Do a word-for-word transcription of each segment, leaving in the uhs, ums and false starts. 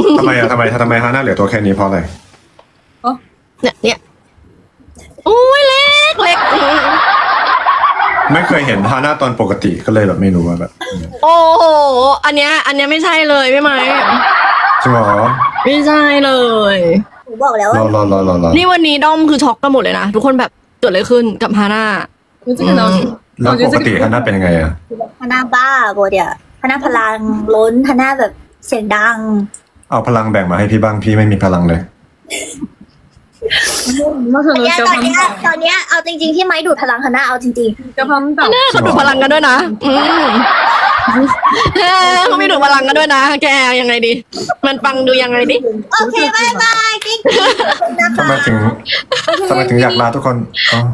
ทำไมอะทำไมทำไมฮาน่าเหลือตัวแค่นี้เพราะอะไรเนี่ยเนี่ยโอ้ยเล็กเล็กไม่เคยเห็นฮาน่าตอนปกติก็เลยแบบไม่รู้ว่าแบบโอ้โหอันเนี้ยอันเนี้ยไม่ใช่เลยพี่ไหมจริงเหรอไม่ใช่เลยหนูบอกแล้วว่ารอรอรอรอนี่วันนี้ด้อมคือช็อกกันหมดเลยนะทุกคนแบบเกิดอะไรขึ้นกับฮาน่าแล้วปกติฮาน่าเป็นยังไงอะฮาน่าบ้าโบเดียฮาน่าพลังล้นฮาน่าแบบเสียงดังเอาพลังแบ่งมาให้พี่บ้างพี่ไม่มีพลังเลยตอนนี้ตอนนี้ตอนนี้เอาจริงๆที่ไม้ดูดพลังฮาน่าเอาจริงๆจะพังต่อเขาดูดพลังกันด้วยนะเขาไม่ดูดพลังกันด้วยนะแกยังไงดีมันฟังดูยังไงดิโอเคบายบายกิ๊กทำไมถึงทำไมถึงอยากลาทุกคน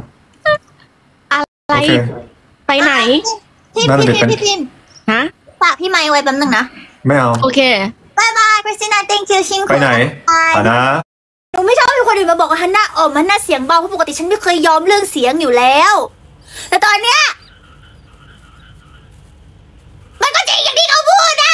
อะไรไปไหนพี่พี่พิมพี่พิมฮะฝากพี่ไม้ไว้แป๊บนึงนะไม่เอาโอเคบายบายคริสติน่า thank you ชิงไปไหนฮาน่าหนูไม่ชอบให้คนอื่นมาบอกว่าฮันน่าอ๋อมันน่าเสียงเบาเพราะปกติฉันไม่เคยยอมเรื่องเสียงอยู่แล้วแต่ตอนเนี้ยมันก็จริงอย่างที่เขาพูดอะ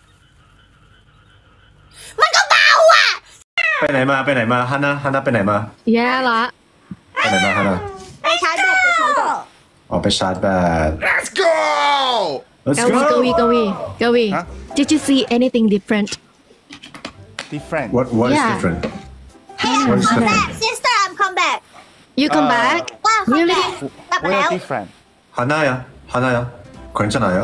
มันก็เบาอะไปไหนมาไปไหนมาฮันน่าฮันน่าไปไหนมาแย่ละไปไหนมาฮันน่าไปชาร์จแบตไปชาร์จแบตอ๋อไปชาร์จแบต Let's go Let's go go Gawi Gawi Gawi Did you see anything different different What what is different What is different Sister I'm come back You come back Really กลับมาแล้ว different 하나야 하나야 괜찮아요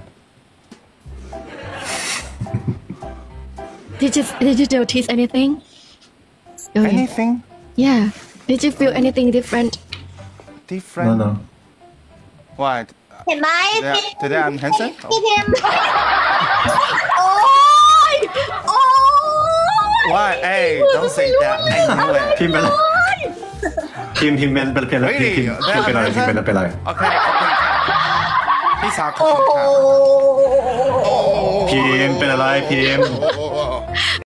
Did you did you notice anything anything Yeah Did you feel anything different different No no What เห็นไหม Today I'm handsome พี่พิมโอ้ยโอ้ย Why Hey don't say that I knew it พิมพ์เป็นพิมพ์พิมพ์เป็นเป็นเป็นอะไรพิมพ์พิมพ์เป็นอะไรพิมพ์เป็นอะไรโอเคพี่สาวโอ้พิมพ์เป็นอะไรพิมพ์